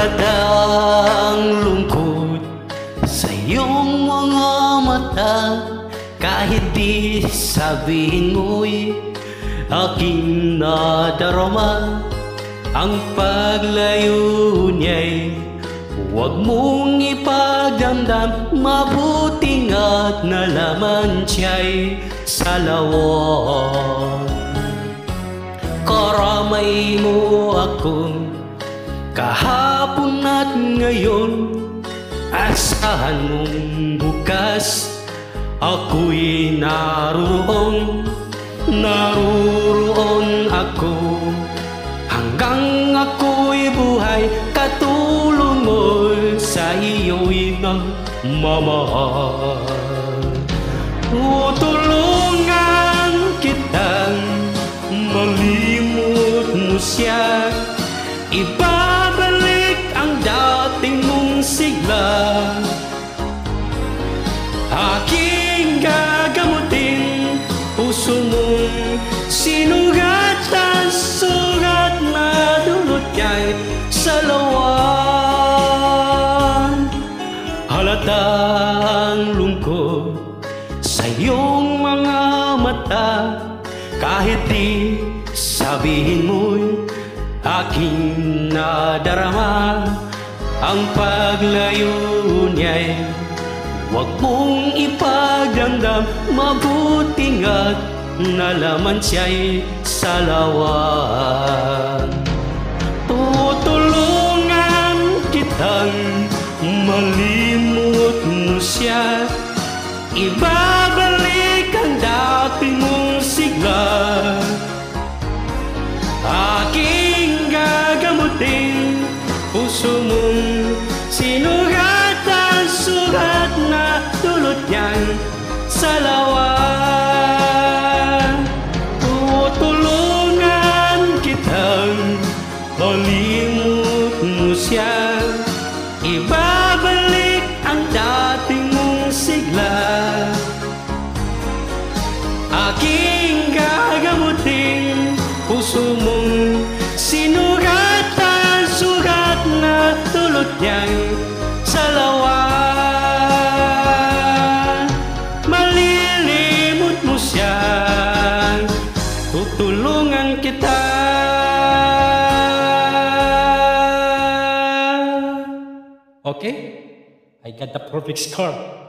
Halatang lungkot sa iyong mga mata, kahit di sabihin mo'y aking nadarama. Ang paglayo niya'y huwag mong ipagdamdam, mabuting at nalaman siya'y salawat. Karamay mo akong kahapon at ngayon, asahan mong bukas ako'y naroon ako. Hanggang ako'y buhay, katulong mo sa iyo'y nagmamahal. Tutulungan kitang malimot mo siya, ibabalik ang dating mong sigla. Aking gagamutin puso mong sinugat at sugat na dulot niya'y salawan. Halatang lungkot sa iyong mga mata, kahit di sabihin mo'y aking nadarama. Ang paglayo niya'y huwag mong ipagdamdam, mabuting at nalaman siya'y salawan. Tutulungan kitang malimot mo siya, ibabalik ang dating mong sigla. Aking gagamutin puso mong sinugat at sugat na dulot niyang salawan. Tutulungan kitang malimot mo siya, ibabalik ang dating mong sigla. Aking gagamutin puso mong sinugat at sugat na dulot niyang salawan. Malilimot mo siya, tutulungan kita. Okay? I got the perfect score.